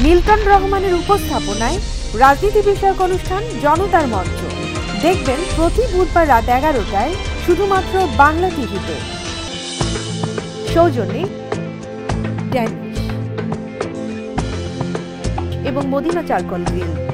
Milton রহমানের উপস্থাপনায় রাজনীতি বিষয়ক অনুষ্ঠান জনতার মঞ্চ দেখবেন প্রতি বুধবার রাত 11টায় শুধুমাত্র বাংলা টিভিতে। সৌজন্যে ড্যানিশ এবং মদিনা চারকোল গ্রিল।